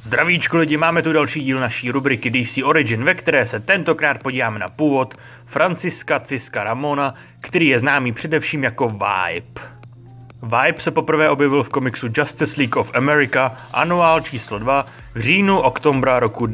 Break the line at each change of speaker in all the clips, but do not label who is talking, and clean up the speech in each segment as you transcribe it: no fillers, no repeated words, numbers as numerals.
Zdravíčko lidi, máme tu další díl naší rubriky DC Origin, ve které se tentokrát podíváme na původ Francisca, Cisca, Ramona, který je známý především jako Vibe. Vibe se poprvé objevil v komiksu Justice League of America, anuál číslo 2, v říjnu-oktobra roku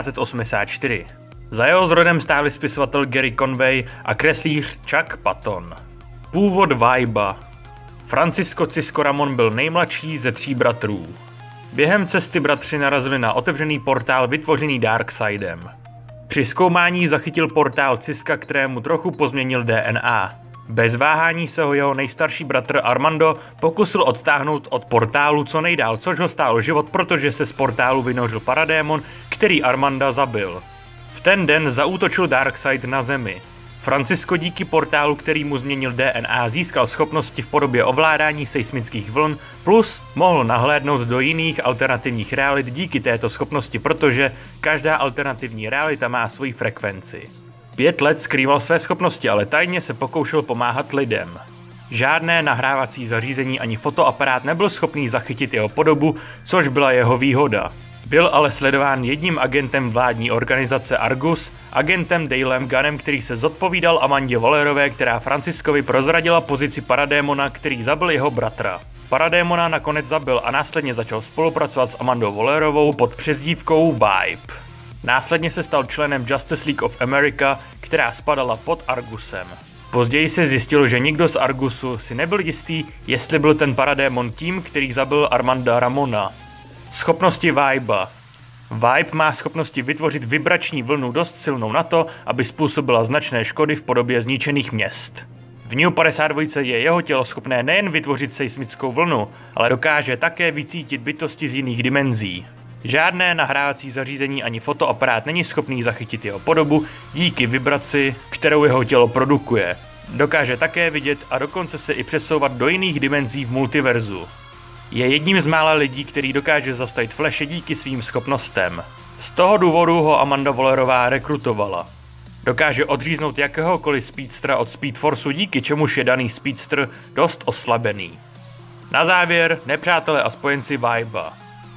1984. Za jeho zrodem stáli spisovatel Gary Conway a kreslíř Chuck Patton. Původ Vibea. Francisco Cisco Ramon byl nejmladší ze 3 bratrů. Během cesty bratři narazili na otevřený portál vytvořený Darkseidem. Při zkoumání zachytil portál Cisca, kterému trochu pozměnil DNA. Bez váhání se ho jeho nejstarší bratr Armando pokusil odtáhnout od portálu co nejdál, což ho stálo život, protože se z portálu vynořil paradémon, který Armanda zabil. V ten den zaútočil Darkseid na Zemi. Francisco díky portálu, který mu změnil DNA, získal schopnosti v podobě ovládání seismických vln, plus mohl nahlédnout do jiných alternativních realit díky této schopnosti, protože každá alternativní realita má svoji frekvenci. 5 let skrýval své schopnosti, ale tajně se pokoušel pomáhat lidem. Žádné nahrávací zařízení ani fotoaparát nebyl schopný zachytit jeho podobu, což byla jeho výhoda. Byl ale sledován jedním agentem vládní organizace Argus, agentem Dalem Gunnem, který se zodpovídal Amandě Wallerové, která Franciscovi prozradila pozici paradémona, který zabil jeho bratra. Paradémona nakonec zabil a následně začal spolupracovat s Amandou Wallerovou pod přezdívkou Vibe. Následně se stal členem Justice League of America, která spadala pod Argusem. Později se zjistilo, že nikdo z Argusu si nebyl jistý, jestli byl ten paradémon tím, který zabil Armanda Ramona. Schopnosti Vibea. Vibe má schopnosti vytvořit vibrační vlnu dost silnou na to, aby způsobila značné škody v podobě zničených měst. V New 52 je jeho tělo schopné nejen vytvořit seismickou vlnu, ale dokáže také vycítit bytosti z jiných dimenzí. Žádné nahrávací zařízení ani fotoaparát není schopný zachytit jeho podobu díky vibraci, kterou jeho tělo produkuje. Dokáže také vidět a dokonce se i přesouvat do jiných dimenzí v multiverzu. Je jedním z mála lidí, který dokáže zastavit Flashe díky svým schopnostem. Z toho důvodu ho Amanda Wallerová rekrutovala. Dokáže odříznout jakéhokoliv speedstera od Speed Forceu, díky čemuž je daný speedster dost oslabený. Na závěr nepřátelé a spojenci Vibea.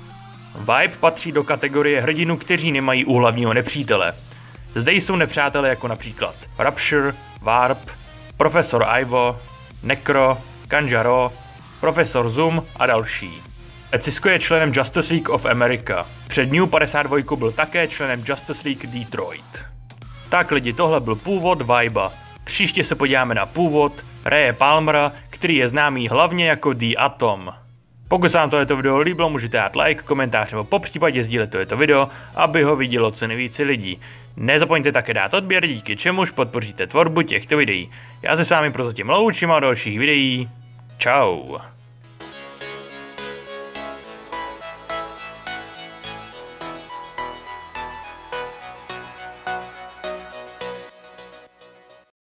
Vibe patří do kategorie hrdinů, kteří nemají úhlavního nepřítele. Zde jsou nepřátelé jako například Rupture, Warp, Profesor Ivo, Necro, Kanjaro, Profesor Zoom a další. Cisco je členem Justice League of America. Před New 52 byl také členem Justice League Detroit. Tak lidi, tohle byl původ Vibea. Příště se podíváme na původ Raye Palmera, který je známý hlavně jako The Atom. Pokud se vám tohleto video líbilo, můžete dát like, komentář nebo popřípadě sdílet tohleto video, aby ho vidělo co nejvíce lidí. Nezapomeňte také dát odběr, díky čemuž podpoříte tvorbu těchto videí. Já se s vámi prozatím loučím a dalších videí. Čau.